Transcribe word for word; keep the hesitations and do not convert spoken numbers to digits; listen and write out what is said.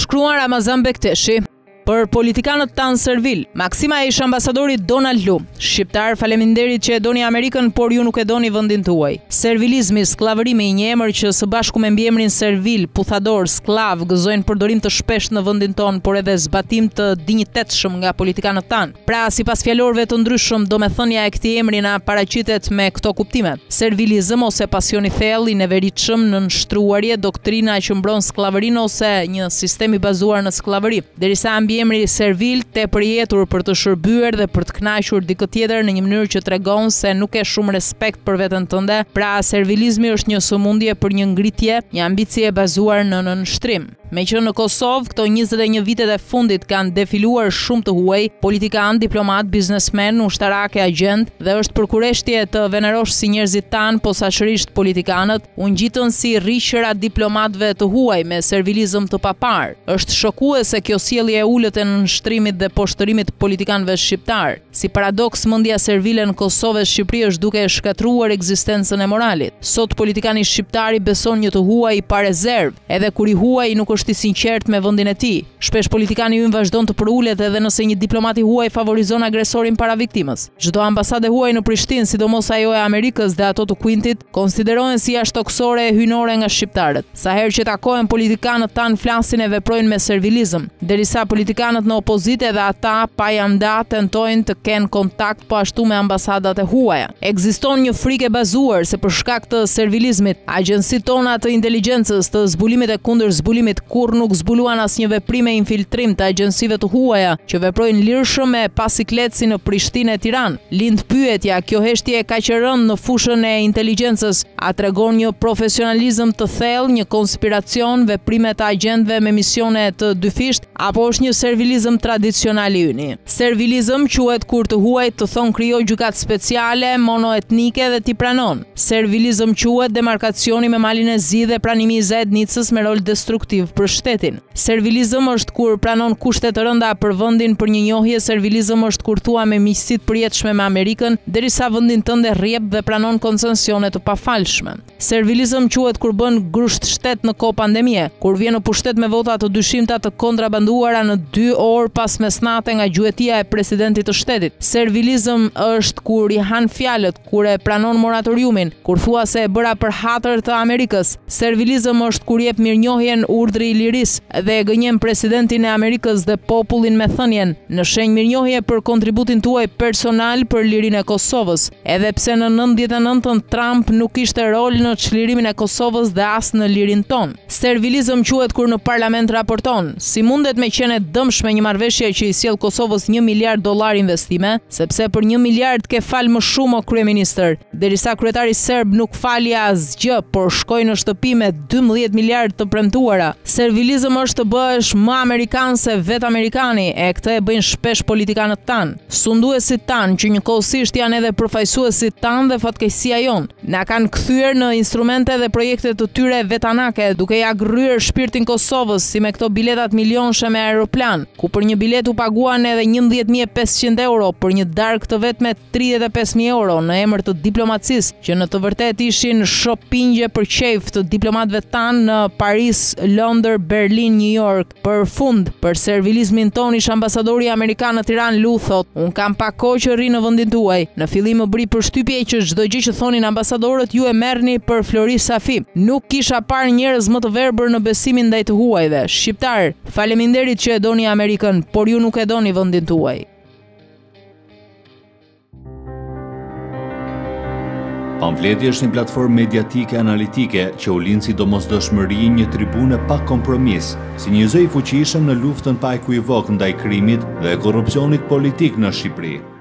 shkruan Ramazan Bekteshi. Për politikanët tanë servil, maksima e ish ambasadori Donald Lu. Shqiptar, faleminderit që e doni Amerikën, por ju nuk e doni vendin tuaj. Servilizmi, sklavërimi, një emër që së bashku me mbiemrin servil, puthador, sklav, gëzojnë përdorim të shpesht në vendin tonë, por edhe zbatim të dinjitetshëm nga politikanët tanë. Pra, sipas fjalorëve të ndryshëm, domethënia e këtij emri na paraqitet me këto kuptime: servilizëm ose pasion i thellë, i neveritshëm në nështruarje, doktrina që mbron sklavërinë ose një sistem i bazuar në sklavëri. Derisa emri servil te përjetur për të shërbyer dhe për të kënaqur dikë tjetër në një mënyrë që tregon se nuk ke shumë respekt për veten tënde. Pra, servilizmi është një sëmundje për një ngritje, një ambicie e bazuar në nënshtrim. Me që në Kosovë këto njëzet e një vitet e fundit kanë defiluar shumë të huaj, politikan, diplomat, biznesmen, ushtarak e agent, dhe është përkureshtje të venerosh si njerëzit tanë, posaçërisht politikanët, u ngjitën si rriqëra diplomatëve të huaj me servilizëm të papar. Është shokuese kjo sjellje e ulët e nënshtrimit dhe poshtërimit politikanëve shqiptar. Si paradoks, mendja servile në Kosovë e Shqipëri është duke e shkatruar ekzistencën e moralit. Sot politikani shqiptari beson një të huaj pa rezervë, edhe kur i huaj nuk është i sinqert me vendin e tij. Shpesh politikani ynë vazhdon të përulet edhe nëse një diplomat i huaj favorizon agresorin para viktimës. Çdo ambasadë huaj në Prishtinë, sidomos ajo e Amerikës dhe ato të Quintit, konsiderohen si jashtëtoksore e hynore nga shqiptarët. Sa herë që takohen politikanët tanë flasin e veprojnë me servilizëm, derisa politikanët në opozitë edhe ata pa janda tentojnë të kenë kontakt po ashtu me ambasadat e huaja. Ekziston një frikë e bazuar se për shkak të servilizmit, agjencitë tona të inteligjencës, të zbulimit e kundër zbulimit, kur nuk zbuluan asnjë veprim e infiltrim të agjencive të huaja që veprojnë lirshëm me pasikletsi në Prishtinë e Tiranë. Lind pyetja, kjo heshtje ka që rënë në fushën e inteligjencës, a tregon një profesionalizëm të thellë, një konspiracion, veprime të agjentëve me misione të dyfisht, apo është një servilizëm tradicional i yni? Servilizëm quhet kur të huaj të thon krijoj gjykatë speciale, monoetnike dhe ti pranon. Servilizëm quhet demarkacioni me malin e zi dhe pranimi i zajednicës me rol destruktiv për shtetin. Servilizëm është kur pranon kushte të rënda për vendin për një njohje. Servilizëm është kur thua me miqësi të përjetshme me Amerikën, derisa vendin tënde rrjep dhe pranon koncesione të pafalshme. Servilizëm quhet kur bën grusht shtet në kohë pandemie, kur vjen në pushtet me vota të dyshimta të kontrabanduara në dy orë pas mesnate nga gjuetia e presidentit të shtetit. Servilizëm është kur i han fjalët, kur e pranon moratoriumin, kur thua se e bëra për hatër të Amerikës. Servilizëm është kur jep mirënjohjen urdhri i lirisë dhe e gënjen presidentin e Amerikës dhe popullin me thënien: në shenjë mirënjohje për kontributin tuaj personal për lirinë e Kosovës. Edhe pse në nëntëdhjetë e nëntën Trump nuk kishte rol në çlirimin e Kosovës dhe as në lirinë tonë. Servilizëm quhet kur në parlament raporton: si mundet me qenë dëmshme një marrëveshje që i sjell Kosovës një miliard dollar investime, sepse për një miliard ke fal më shumë o kryeministër, derisa kryetari serb nuk fali asgjë, por shkoi në shtëpi me dymbëdhjetë miliard të premtuara. Servilizëm është të bëhesh më amerikan se vetë amerikani, e këtë e bëjnë shpesh politikanët tanë. Sunduesit tanë, që njëkohësisht janë edhe përfaqësuesit tanë dhe fatkeqësia jonë, na kanë kthyer në instrumente dhe projekte të tyre vetanake, duke ja gryer shpirtin Kosovës, si me këto biletat milionshë me aeroplan, ku për një bilet u paguan edhe njëmbëdhjetë mijë e pesëqind euro, për një darkë të vetme tridhjetë e pesë mijë euro, në emër të diplomacisë, që në të vërtetë ishin shoppingje për qejf të diplomatëve tanë në Paris, Londër, Berlin, New York. Për fund, për servilizmin ton, ish ambasadori amerikan në Tiranë Lu thot: unë kam pak kohë që rri në vendin tuaj. Në fillim më bëri përshtypje që çdo gjë që thonin ambasadorët ju e merrni për Flori Safi. Nuk kisha parë njerëz më të verbër në besimin ndaj të huajve. Shqiptar, faleminderit që e doni Amerikën, por ju nuk e doni vendin tuaj. Pamfleti është një platformë mediatike analitike që u lind sidomosdoshmëri një tribune pa kompromis, si një zë i fuqishëm në luftën pa ekuivok ndaj krimit dhe korrupsionit politik në Shqipëri.